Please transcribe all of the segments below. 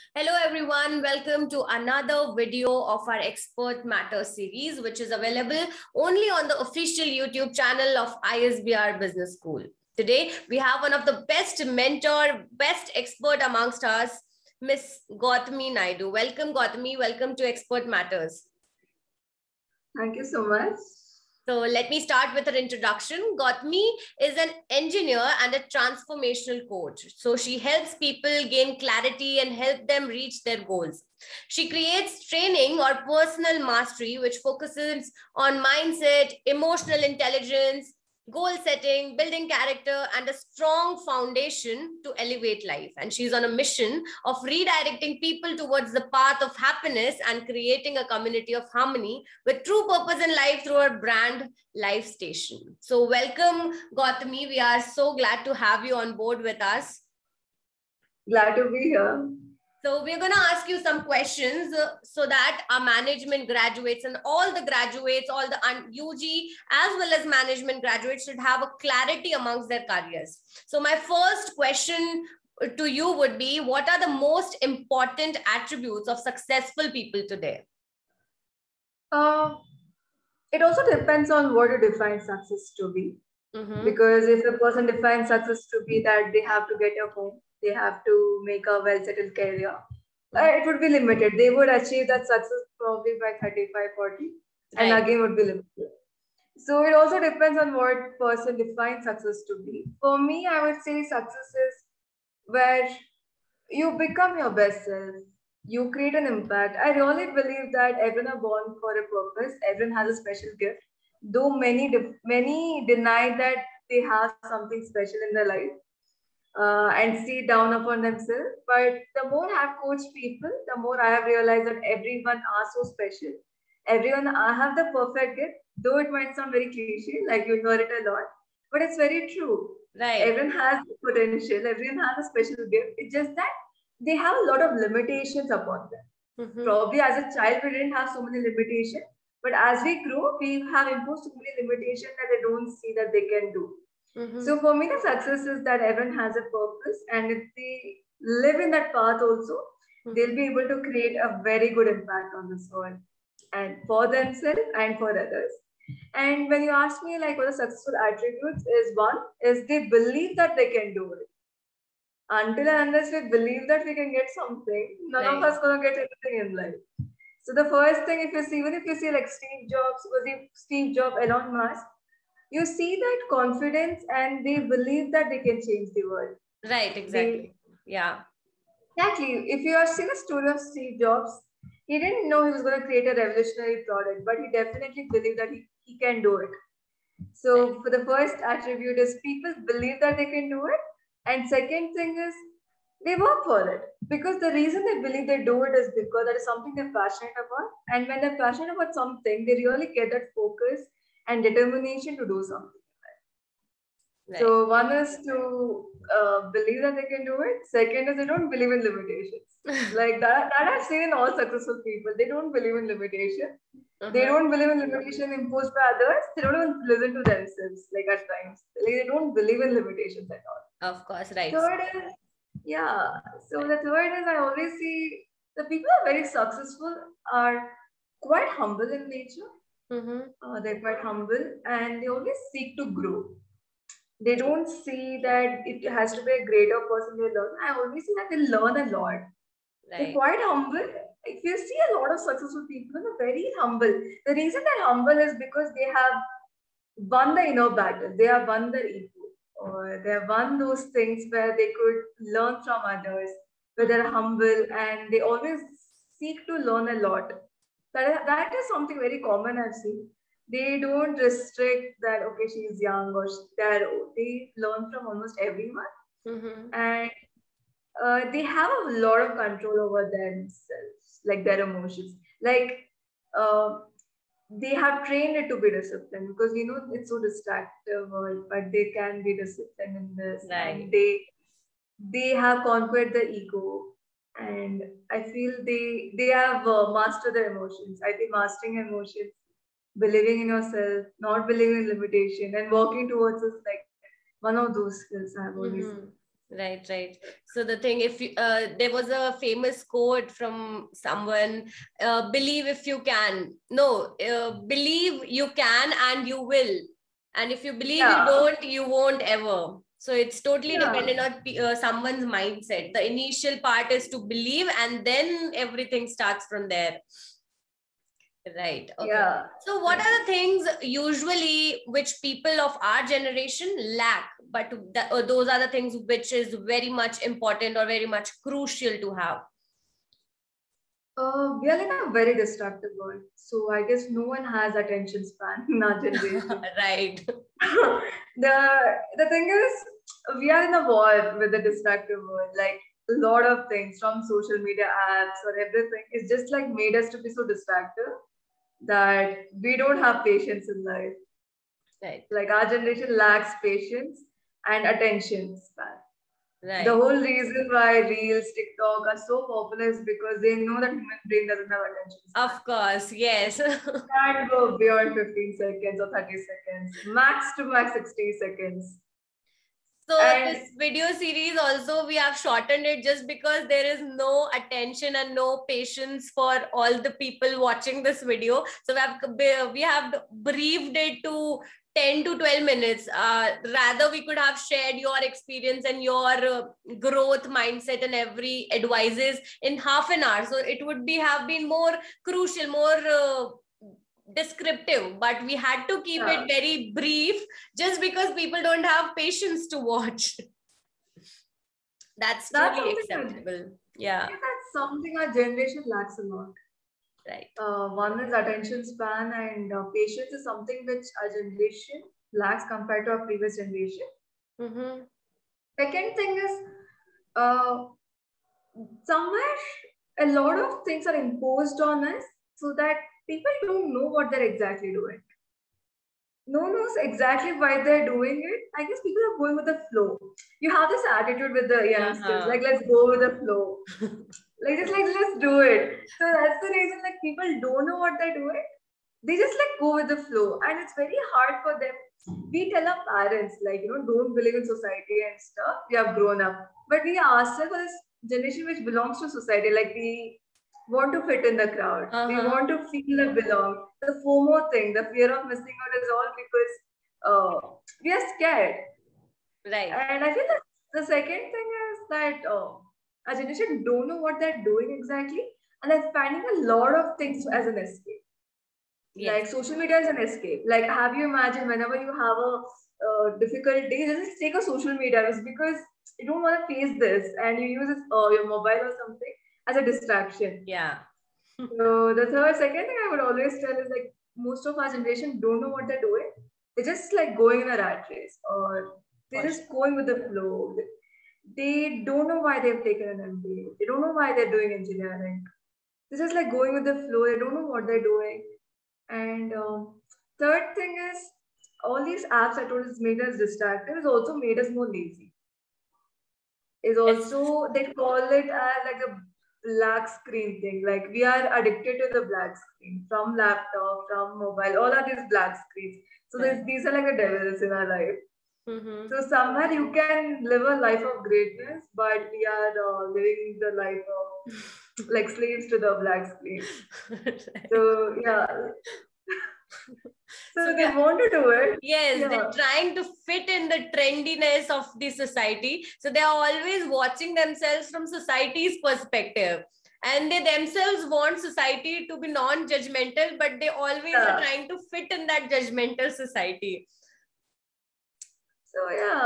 Hello everyone, welcome to another video of our Expert Matter series, which is available only on the official YouTube channel of ISBR Business School. Today, we have one of the best mentor, best expert amongst us, Miss Gautami Naidu. Welcome Gautami, welcome to Expert Matters. Thank you so much. So let me start with her introduction. Gautami is an engineer and a transformational coach. So she helps people gain clarity and help them reach their goals. She creates training or personal mastery, which focuses on mindset, emotional intelligence, goal setting, building character, and a strong foundation to elevate life. And she's on a mission of redirecting people towards the path of happiness and creating a community of harmony with true purpose in life through her brand Life Station. So welcome, Gautami. We are so glad to have you on board with us. Glad to be here. So we're going to ask you some questions so that our management graduates and all the graduates, all the UG as well as management graduates should have a clarity amongst their careers. So my first question to you would be, what are the most important attributes of successful people today? It also depends on what you define success to be. Because if a person defines success to be that they have to get a home, they have to make a well-settled career, it would be limited. They would achieve that success probably by 35, 40, and again would be limited. So it also depends on what person defines success to be. For me, I would say success is where you become your best self. You create an impact. I really believe that everyone are born for a purpose. Everyone has a special gift. Though many deny that they have something special in their life and see down upon themselves. But the more I have coached people, the more I have realized that everyone are so special. Everyone have the perfect gift. Though it might sound very cliche, like you hear it a lot, but it's very true. Right. Everyone has potential. Everyone has a special gift. It's just that they have a lot of limitations upon them. Probably as a child, we didn't have so many limitations. But as we grow, we have imposed so many limitations that they don't see that they can do. So for me, the success is that everyone has a purpose, and if they live in that path also, they'll be able to create a very good impact on this world and for themselves and for others. And when you ask me like what the successful attributes is, one is they believe that they can do it. Until and unless we believe that we can get something, none of us gonna get anything in life. So the first thing, if you see, even if you see like Steve Jobs, Elon Musk, you see that confidence and they believe that they can change the world. Right, exactly. Exactly. If you have seen a story of Steve Jobs, he didn't know he was going to create a revolutionary product, but he definitely believed that he can do it. So for the first attribute is people believe that they can do it. And second thing is they work for it. Because the reason they believe they do it is because that is something they're passionate about. And when they're passionate about something, they really get that focus and determination to do something. So one is to believe that they can do it. Second is they don't believe in limitations. Like that I've seen in all successful people. They don't believe in limitation. They don't believe in limitation imposed by others. They don't even listen to themselves. Like at times, they don't believe in limitations at all. Of course, right. Third is So the third is I always see the people who are very successful are quite humble in nature. They're quite humble and they always seek to grow. They don't see that it has to be a greater person they learn. I always see that they learn a lot. They're quite humble. If you see a lot of successful people, they're very humble. The reason they're humble is because they have won the inner battle. They have won the ego. Or they have won those things where they could learn from others, where they're humble and they always seek to learn a lot. That is something very common I've seen. They don't restrict that, okay, she's young or they learn from almost everyone. And they have a lot of control over themselves, like their emotions. Like they have trained it to be disciplined because it's so distractive world, but they can be disciplined in this. And they have conquered the ego. And I feel they have mastered their emotions. I think mastering emotions, believing in yourself, not believing in limitation, and working towards is like one of those skills I have always seen. Right, right. So the thing, if you, there was a famous quote from someone, believe if you can. No, believe you can and you will. And if you believe you don't, you won't ever. So it's totally dependent on someone's mindset. The initial part is to believe, and then everything starts from there. Right. Okay. Yeah. So what are the things usually which people of our generation lack, but those are the things which is very much important or very much crucial to have? We are in a very distracted world. So I guess no one has attention span in our generation. Right. The thing is, we are in a war with the distracted world. Like a lot of things from social media apps or everything, it's just like made us to be so distracted that we don't have patience in life. Right. Like our generation lacks patience and attention span. Right. The whole reason why Reels, TikTok are so popular is because they know that human brain doesn't have attention span. Of course, yes. Can't go beyond 15 seconds or 30 seconds. Max to max 60 seconds. So this video series also, we have shortened it just because there is no attention and no patience for all the people watching this video. So we have briefed it to 10 to 12 minutes. Rather, we could have shared your experience and your growth mindset and every advices in half an hour. So it would have been more crucial, more descriptive, but we had to keep it very brief just because people don't have patience to watch. That's truly acceptable. Yeah. That's something our generation lacks a lot. Right. One is attention span, and patience is something which our generation lacks compared to our previous generation. Mm-hmm. Second thing is, somewhere a lot of things are imposed on us so that people don't know what they're exactly doing. No one knows exactly why they're doing it. I guess people are going with the flow. You have this attitude with the youngsters, like let's go with the flow. Let's do it. So that's the reason like people don't know what they're doing. They just like go with the flow, and it's very hard for them. We tell our parents like don't believe in society and stuff. We have grown up, but we ourselves are this generation which belongs to society. Like we want to fit in the crowd. We want to feel the belong. The FOMO thing, the fear of missing out, is all because we are scared. Right. And I feel that the second thing is that our generation don't know what they're doing exactly, and they're finding a lot of things as an escape. Yes. Like social media is an escape. Like have you imagined whenever you have a difficult day, just take a social media. It's because you don't want to face this, and you use your mobile or something as a distraction. Yeah. So the second thing I would always tell is like most of our generation don't know what they're doing. They're just like going in a rat race, or they're just going with the flow. They don't know why they've taken an MBA. They don't know why they're doing engineering. They're just like going with the flow. They don't know what they're doing. And third thing is, all these apps I told us made us distracted. It's also made us more lazy. It's also, they call it as like a black screen thing. Like we are addicted to the black screen from laptop, from mobile, all of these black screens. So these are like the devils in our life. Mm-hmm. So somewhere you can live a life of greatness, but we are living the life of like slaves to the black screen. So yeah. So they want to do it. Yes, they're trying to fit in the trendiness of the society. So they are always watching themselves from society's perspective. And they themselves want society to be non-judgmental, but they always are trying to fit in that judgmental society. So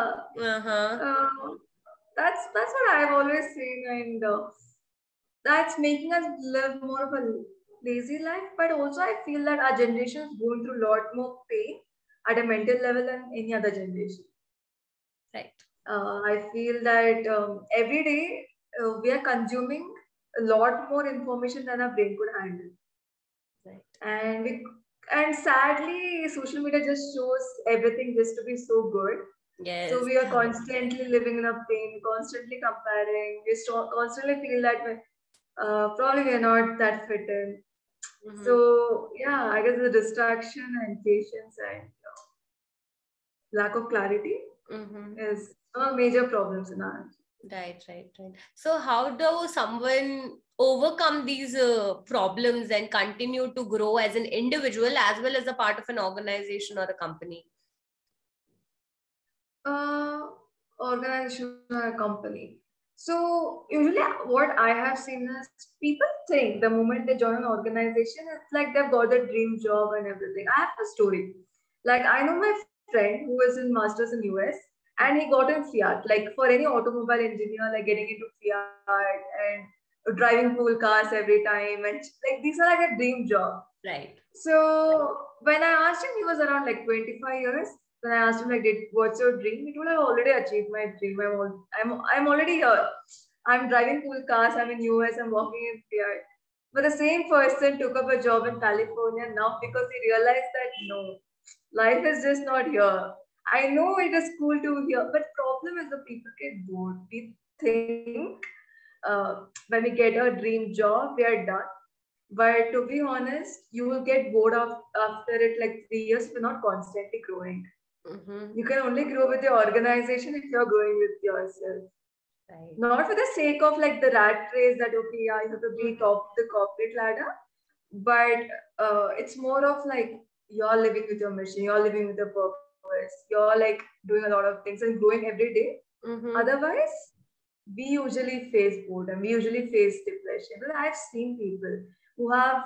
that's what I've always seen, and that's making us live more of a lazy life. But also, I feel that our generation is going through a lot more pain at a mental level than any other generation. Right. I feel that every day we are consuming a lot more information than our brain could handle. Right. And sadly, social media just shows everything just to be so good. Yes. So we are constantly living in a pain, constantly comparing. We constantly feel that probably we're not that fit in. Mm-hmm. So yeah, I guess the distraction and patience and lack of clarity is major problems in our. Right. So how do someone overcome these problems and continue to grow as an individual as well as a part of an organization or a company? Organization or a company. So usually what I have seen is people think the moment they join an organization, it's like they've got the dream job and everything. I have a story. Like I know my friend who is in masters in US and he got in Fiat. Like for any automobile engineer, like getting into Fiat and driving cool cars every time, and like these are like a dream job. Right. So when I asked him, he was around like 25 years. When I asked him like, what's your dream? He told, I've already achieved my dream. I'm already here. I'm driving cool cars. I'm in US. I'm working in Fiat. But the same person took up a job in California now because he realized that no, life is just not here. I know it is cool to hear, but problem is the people get bored. We think when we get a dream job, we are done. But to be honest, you will get bored of after it like 3 years if you're not constantly growing. You can only grow with your organization if you're growing with yourself. Right. Not for the sake of like the rat race that okay, yeah, you have to be top the corporate ladder, but it's more of like you're living with your mission, you're living with a purpose, you're like doing a lot of things and growing every day. Otherwise, we usually face boredom, we usually face depression. But I've seen people who have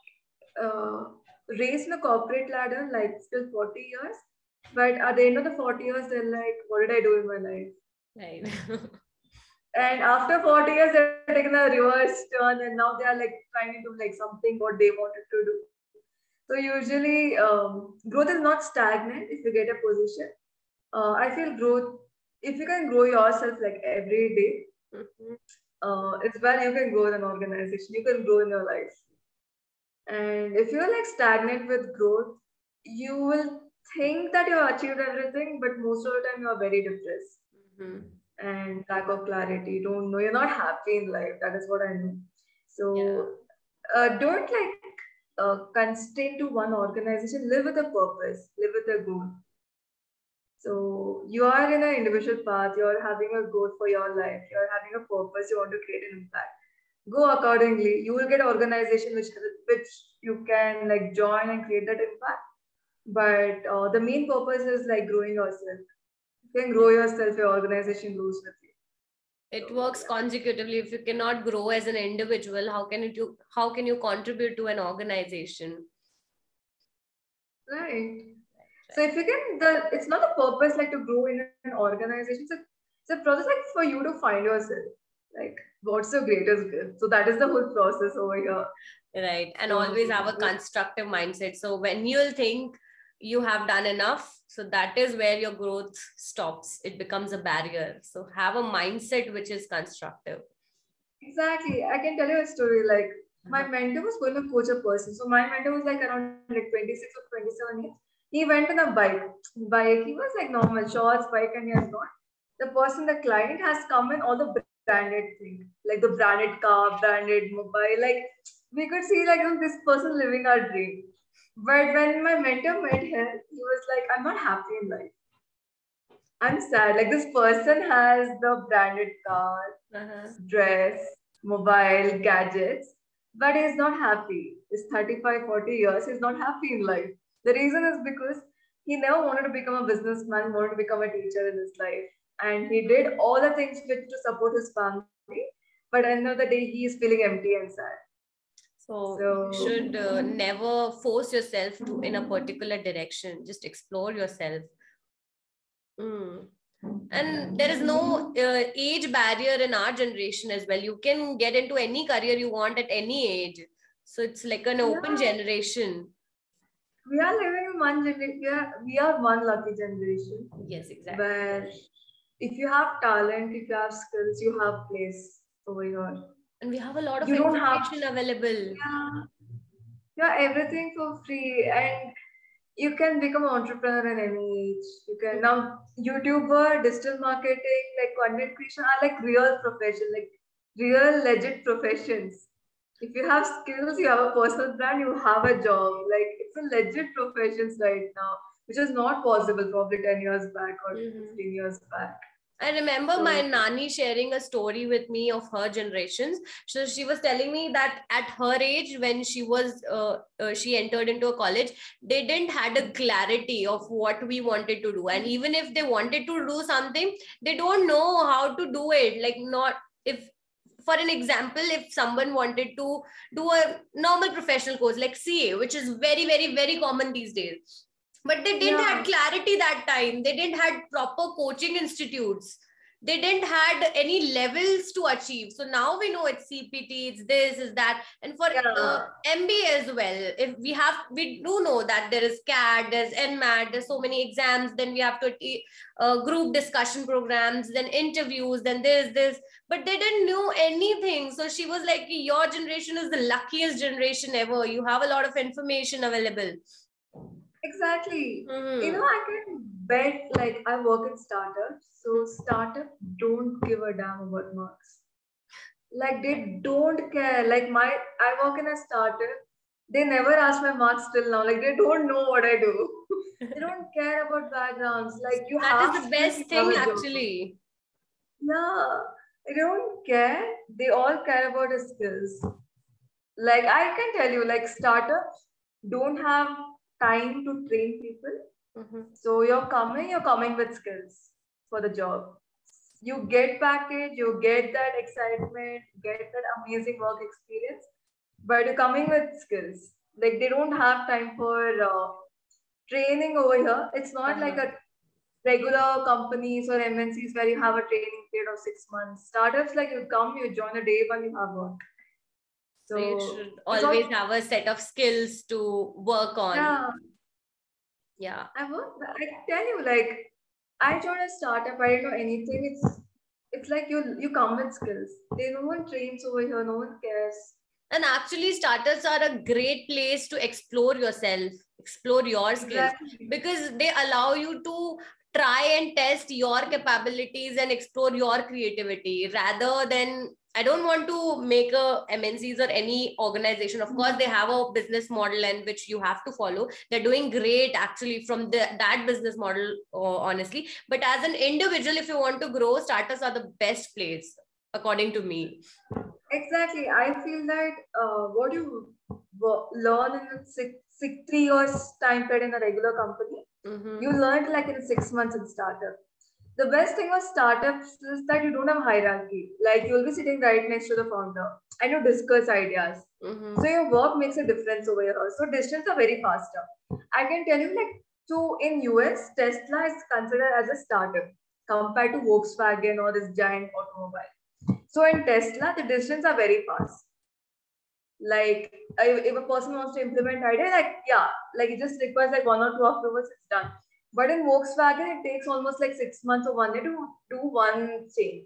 raised the corporate ladder like still 40 years, but at the end of the 40 years, they're like, what did I do in my life? Right. And after 40 years, they're taking a reverse turn and now they are like trying to do like something what they wanted to do. So usually growth is not stagnant if you get a position. I feel growth, if you can grow yourself like every day, it's where you can grow in an organization, you can grow in your life. And if you're like stagnant with growth, you will think that you've achieved everything, but most of the time you're very depressed and lack of clarity. You don't know, you're not happy in life. That is what I know. So don't like constrain to one organization. Live with a purpose, live with a goal. So you are in an individual path, you're having a goal for your life, you're having a purpose, you want to create an impact. Go accordingly. You will get organization which you can like join and create that impact. But the main purpose is like growing yourself. You can grow yourself, your organization grows with you. It works consecutively. If you cannot grow as an individual, how can you contribute to an organization? Right. So if you can, it's not a purpose like to grow in an organization. It's a process like for you to find yourself. Like what's your greatest gift? So that is the whole process over here. Right. And always have a constructive mindset. So when you'll think you have done enough, so that is where your growth stops. It becomes a barrier. So have a mindset which is constructive. Exactly. I can tell you a story. Like my mentor was going to coach a person. So my mentor was like around like 26 or 27 years. He went on a bike. He was like normal shorts, bike, and he has gone. The person, the client has come in all the branded thing, like the branded car, branded mobile. Like we could see like this person living our dream. But when my mentor met him, he was like, I'm not happy in life. I'm sad. Like this person has the branded car, dress, mobile, gadgets, but he's not happy. He's 35, 40 years. He's not happy in life. The reason is because he never wanted to become a businessman, wanted to become a teacher in his life. And he did all the things to support his family. But at the end of the day, he is feeling empty and sad. So you should never force yourself to in a particular direction. Just explore yourself. And there is no age barrier in our generation as well. You can get into any career you want at any age. So it's like an open generation. We are living in one generation. We are one lucky generation. Yes, exactly. Where if you have talent, if you have skills, you have place over here. And we have a lot of information available. Yeah, everything for free. And you can become an entrepreneur in any age. You can now YouTuber, digital marketing, like content creation are like real profession, like real legit professions. If you have skills, you have a personal brand, you have a job. Like it's a legit professions right now, which is not possible probably 10 years back or 15 years back. I remember my Nani sharing a story with me of her generations. So she was telling me that at her age, when she was she entered into a college, they didn't had a clarity of what we wanted to do, and even if they wanted to do something, they don't know how to do it. Like, not if, for an example, if someone wanted to do a normal professional course like CA, which is very, very, very common these days, but they didn't have clarity that time. They didn't had proper coaching institutes. They didn't had any levels to achieve. So now we know it's CPT, it's this, is that. And for MBA as well, if we do know that there is CAT, there's NMAT, there's so many exams, then we have to group discussion programs, then interviews, then this, but they didn't know anything. So she was like, your generation is the luckiest generation ever. You have a lot of information available. Exactly. You know, I can bet, like, I work in startups. So startups don't give a damn about marks. Like, they don't care. Like, I work in a startup. They never ask my marks till now. Like, they don't know what I do. They don't care about backgrounds. Like, you that have is the best thing, actually. Yeah, they don't care. They all care about the skills. Like, I can tell you, like, startups don't have time to train people. So you're coming with skills for the job. You get package, you get that excitement, get that amazing work experience, but you're coming with skills. Like, they don't have time for training over here. It's not like a regular companies or MNCs where you have a training period of 6 months. Startups, like, you come, you join a day one, you have work. So you should always have a set of skills to work on. Yeah. I tell you, like, I joined a startup, I didn't know anything. It's like you come with skills. No one trains over here, no one cares. And actually, startups are a great place to explore yourself, explore your skills, because they allow you to try and test your capabilities and explore your creativity rather than, I don't want to make a MNCs or any organization. Of course, they have a business model and which you have to follow. They're doing great actually from that business model, honestly. But as an individual, if you want to grow, startups are the best place, according to me. Exactly. I feel that what you learn in a 3 years time period in a regular company, you learned like in 6 months in startup. The best thing of startups is that you don't have hierarchy. Like, you'll be sitting right next to the founder and you discuss ideas. So your work makes a difference over here. So decisions are very faster. I can tell you, like, so in US, Tesla is considered as a startup compared to Volkswagen or this giant automobile. So in Tesla, the decisions are very fast. Like, if a person wants to implement idea, like, it just requires like 1 or 2 approvals, it's done. But in Volkswagen, it takes almost like 6 months or 1 year to do one change.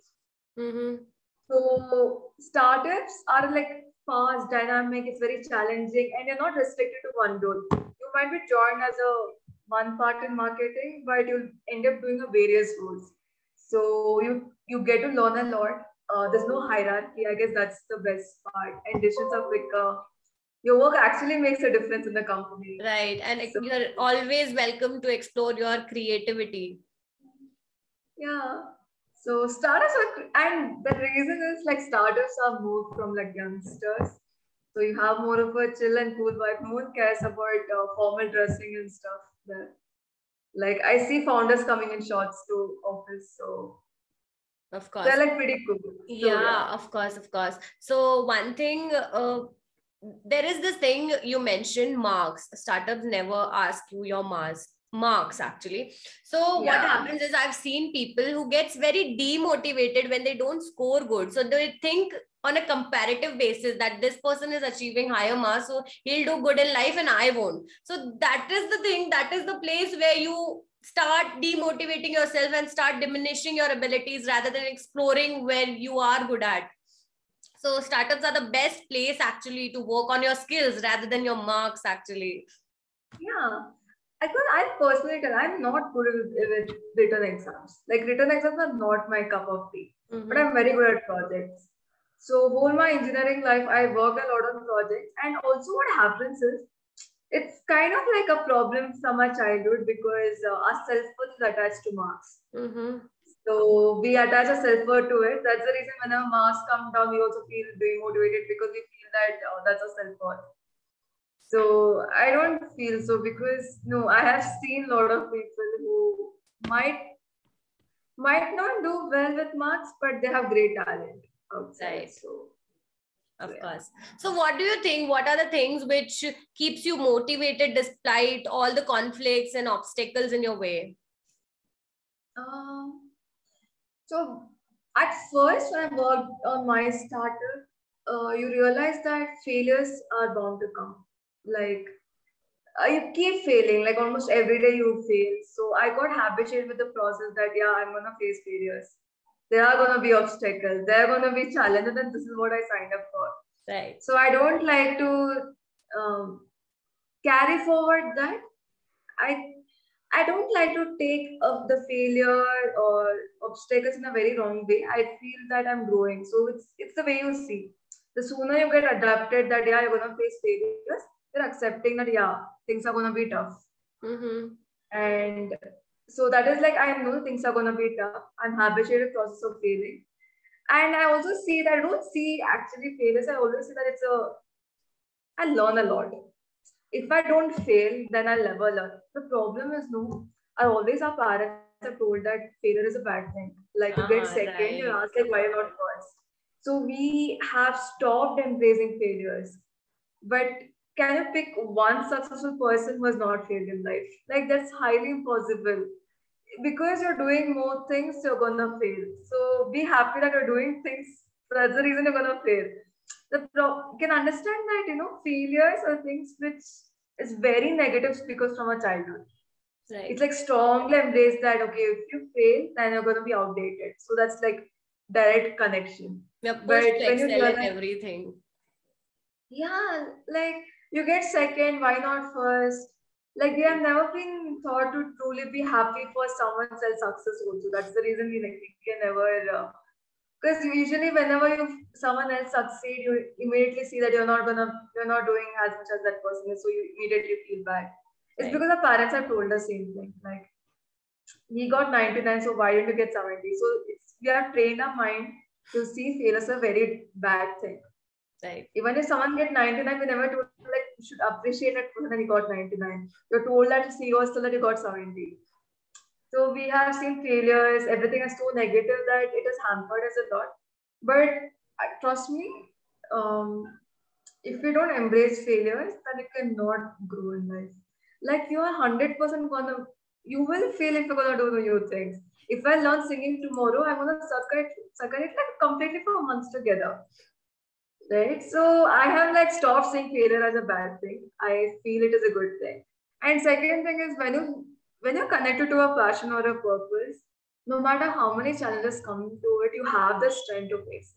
So startups are like fast, dynamic, it's very challenging, and you're not restricted to one role. You might be joined as a one part in marketing, but you'll end up doing a various roles. So you get to learn a lot. There's no hierarchy. I guess that's the best part. And decisions are quicker. Your work actually makes a difference in the company. Right. And you're always welcome to explore your creativity. Yeah. So startups are, and the reason is like startups are moved from like youngsters. So you have more of a chill and cool vibe. No one cares about formal dressing and stuff there. Like, I see founders coming in shorts to office. So of course, they're like pretty cool. Yeah, of course. So one thing, there is this thing you mentioned, marks. Startups never ask you your marks actually. So what happens is, I've seen people who gets very demotivated when they don't score good. So they think on a comparative basis that this person is achieving higher marks, so he'll do good in life and I won't. So that is the thing, that is the place where you start demotivating yourself and start diminishing your abilities rather than exploring where you are good at. So startups are the best place actually to work on your skills rather than your marks actually. Yeah. Because I personally tell, I'm not good with written exams. Like, written exams are not my cup of tea. But I'm very good at projects. So whole my engineering life, I worked a lot on projects. And also what happens is, it's kind of like a problem from our childhood because our self-worth is attached to marks. So we attach a self-worth to it. That's the reason whenever marks come down, we also feel demotivated because we feel that that's a self-worth. So I don't feel so because no, I have seen a lot of people who might not do well with marks, but they have great talent outside. Right. So of course. So what do you think? What are the things which keeps you motivated despite all the conflicts and obstacles in your way? So at first, when I worked on my startup, you realize that failures are bound to come. Like you keep failing, like almost every day you fail. So I got habituated with the process that yeah, I'm gonna face failures. There are gonna be obstacles. There are gonna be challenges, and this is what I signed up for. Right. So I don't like to carry forward that. I don't like to take up the failure or obstacles in a very wrong way. I feel that I'm growing. So it's the way you see. The sooner you get adapted that yeah, you're gonna face failures, you're accepting that yeah, things are gonna be tough. And so that is like I know things are gonna be tough. I'm habituated process of failing. And I also see that I don't see actually failures. I always see that I learn a lot. If I don't fail, then I'll never learn. The problem is no. I always our parents are told that failure is a bad thing. Like you get second, right. You ask like why not first. So we have stopped embracing failures. But can you pick one successful person who has not failed in life? Like that's highly impossible. Because you're doing more things, you're gonna fail. So be happy that you're doing things. That's the reason you're gonna fail. You can understand that failures are things which is very negative because from a childhood. Right. It's like strongly embrace that okay, if you fail, then you're gonna be outdated. So that's like direct connection. Yeah, push to excel in everything. Yeah, like you get second, why not first? Like they have never been thought to truly be happy for someone else's success also. That's the reason we can never. Because usually whenever someone else succeed, you immediately see that you're not doing as much as that person is, so you immediately feel bad. It's because our parents have told us same thing. Like he got 99, so why didn't you get 70? So we have trained our mind to see failure as a very bad thing. Right. Even if someone get 99, we never told like you should appreciate that person that he got 99. You're told that CEO was told that you got 70. So we have seen failures, everything is so negative that it has hampered us a lot. But trust me, if you don't embrace failures, then you cannot grow in life. Like you are 100% you will fail if you're gonna do the new things. If I learn singing tomorrow, I'm gonna suck it like completely for months together. Right? So I have like stopped seeing failure as a bad thing. I feel it is a good thing. And second thing is when you're connected to a passion or a purpose, no matter how many challenges come to it, you have the strength to face.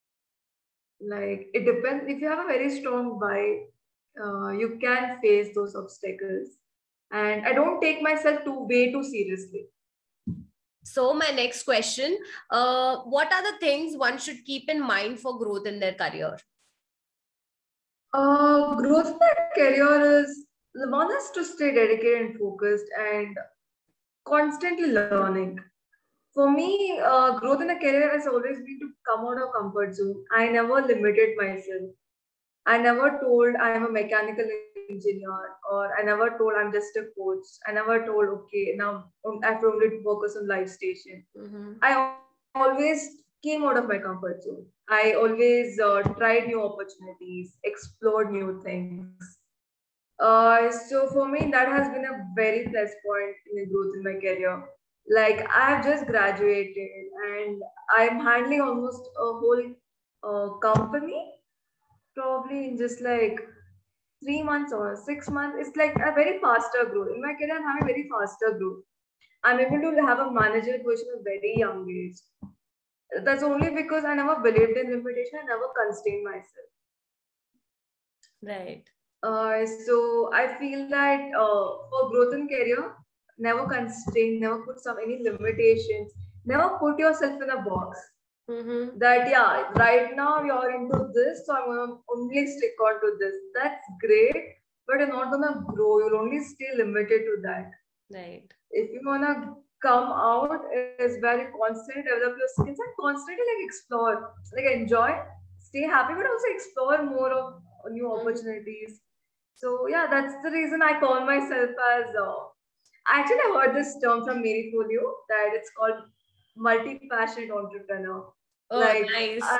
Like it depends. If you have a very strong why, you can face those obstacles. And I don't take myself way too seriously. So my next question, what are the things one should keep in mind for growth in their career? Growth in their career is one is to stay dedicated and focused and constantly learning. For me, growth in a career has always been to come out of comfort zone. I never limited myself. I never told I'm a mechanical engineer, or I never told I'm just a coach. I never told, okay, now I have to only focus on life station. I always came out of my comfort zone. I always tried new opportunities, explored new things. So for me, that has been a very plus point in the growth in my career. Like I've just graduated and I'm handling almost a whole company probably in just like 3 months or 6 months. It's like a very faster growth. In my career, I'm having very faster growth. I'm able to have a managerial position at a very young age. That's only because I never believed in limitation. I never constrained myself. Right. So I feel that for growth in career, never constrain, never put any limitations, never put yourself in a box. That yeah, right now you're into this, so I'm gonna only stick on to this. That's great, but you're not gonna grow. You'll only stay limited to that. Right. If you wanna come out is very constantly develop your skills and constantly like explore, like enjoy, stay happy, but also explore more of new opportunities. So yeah, that's the reason I call myself as. Actually, I heard this term from Mary Folio that it's called multi-passionate entrepreneur. Oh, Like nice.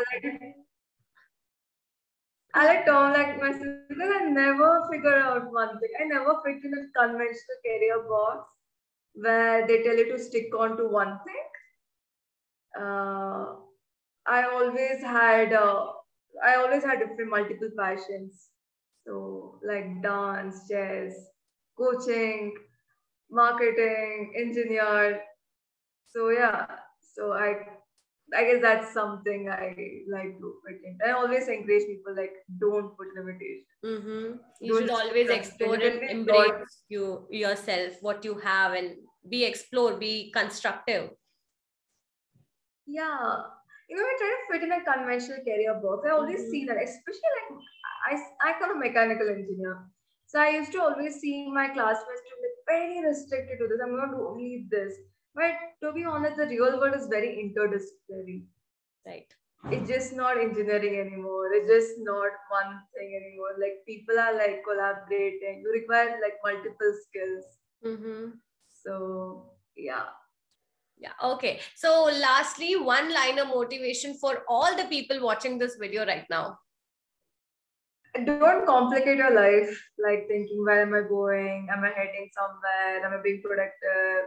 I like term like myself because I never figure out one thing. I never fit in a conventional career box where they tell you to stick on to one thing. I always had different multiple passions. So like dance, chess, coaching, marketing, engineer. So yeah, so I guess that's something I like to fit in. I always encourage people like don't put limitation. You should always explore and embrace yourself, what you have, and be constructive. Yeah. You know, I try to fit in a conventional career box. I always see that, especially like I come a mechanical engineer. So I used to always see my classmates to be very restricted to this. I'm going to do only this. But to be honest, the real world is very interdisciplinary. Right. It's just not engineering anymore. It's just not one thing anymore. Like people are like collaborating. You require like multiple skills. So yeah. Yeah. Okay. So lastly, one-liner motivation for all the people watching this video right now. Don't complicate your life, like thinking, where am I going? Am I heading somewhere? Am I being productive?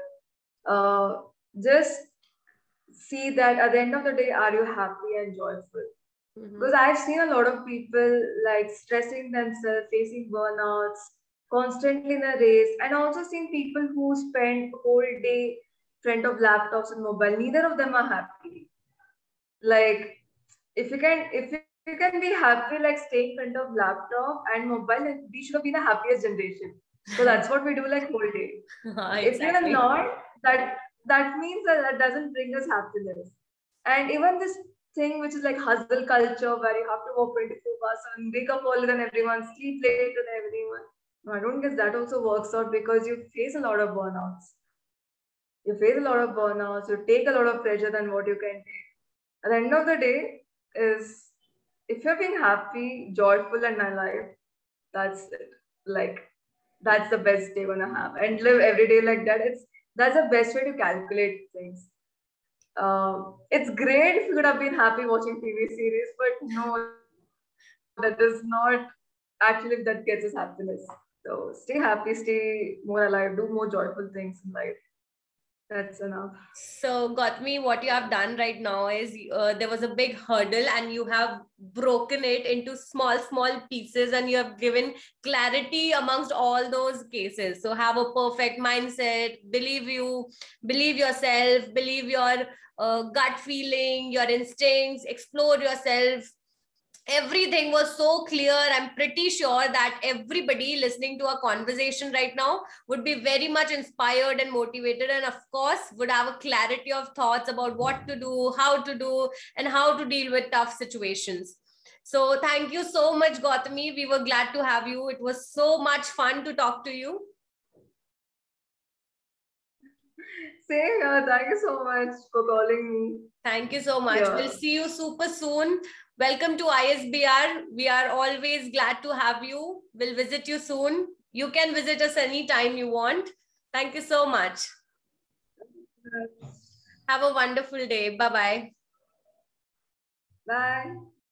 Just see that at the end of the day, are you happy and joyful? Because I've seen a lot of people like stressing themselves, facing burnouts, constantly in a race, and also seen people who spend whole day front of laptops and mobile. Neither of them are happy. Like if you can be happy like staying in front of laptop and mobile, then we should have been the happiest generation. So that's what we do like whole day. Exactly. If we are not, that means that doesn't bring us happiness. And even this thing which is like hustle culture where you have to work 24 hours and wake up earlier than everyone, sleep later than everyone. No, I don't guess that also works out because you face a lot of burnouts. You face a lot of burnouts, you take a lot of pressure than what you can take. At the end of the day, is if you're being happy, joyful, and alive, that's it. Like that's the best day gonna have, and live every day like that. That's the best way to calculate things. It's great if you could have been happy watching TV series, but no, that does not actually that gets us happiness. So stay happy, stay more alive, do more joyful things in life. That's enough. So, Gautami, what you have done right now is there was a big hurdle and you have broken it into small pieces and you have given clarity amongst all those cases. So, have a perfect mindset, believe yourself, believe your gut feeling, your instincts, explore yourself. Everything was so clear. I'm pretty sure that everybody listening to our conversation right now would be very much inspired and motivated, and of course would have a clarity of thoughts about what to do, how to do, and how to deal with tough situations. So thank you so much, Gautami. We were glad to have you. It was so much fun to talk to you. Same here. Thank you so much for calling me. Thank you so much. Yeah. We'll see you super soon. Welcome to ISBR. We are always glad to have you. We'll visit you soon. You can visit us anytime you want. Thank you so much. Have a wonderful day. Bye-bye. Bye.